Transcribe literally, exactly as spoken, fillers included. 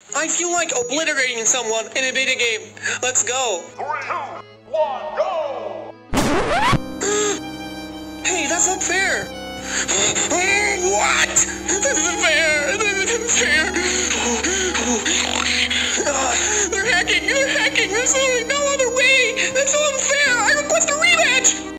I feel like obliterating someone in a beta game. Let's go. Three, two, one, go! Hey, that's not fair. What? This isn't fair. This isn't fair. Uh, they're hacking. They're hacking. There's literally no one